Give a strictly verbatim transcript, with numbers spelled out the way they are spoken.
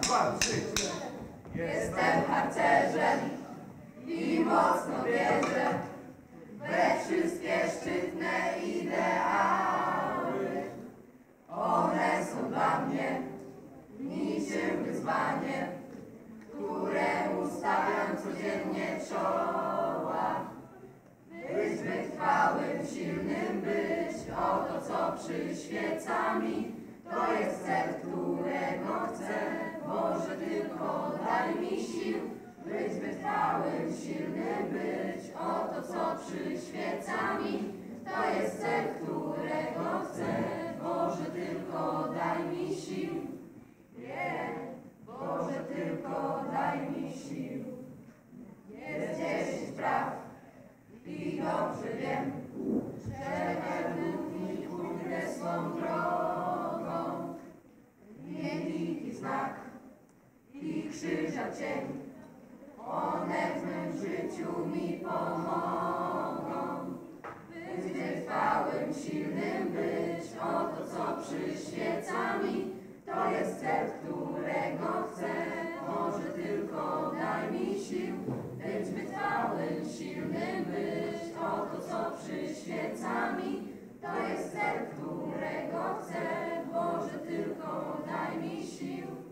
dwa, trzy. Jestem harcerzem i mocno wierzę we wszystkie szczytne ideały. One są dla mnie niczym wyzwanie, któremu stawiam codziennie czoła. Być wytrwałym, silnym, być oto co przyświeca mi. To jest cel, którego chcę, Boże, tylko daj mi sił. Być wytrwałym, silnym, być oto co przyświeca mi. To jest cel, którego chcę, Boże, tylko daj mi sił. Nie, Boże, tylko daj mi sił. Jest dziesięć praw i dobrze wiem, że według nich pójdę swą drogą. Mieliki znak i krzyża cień, one w mym życiu mi pomogą. Być wytrwałym, silnym, być oto co przyświeca mi. To jest cel, którego chcę, Boże, tylko daj mi sił. Być wytrwałym, silnym, być oto co przyświeca mi. To jest cel, którego chcę, Boże, tylko daj mi sił.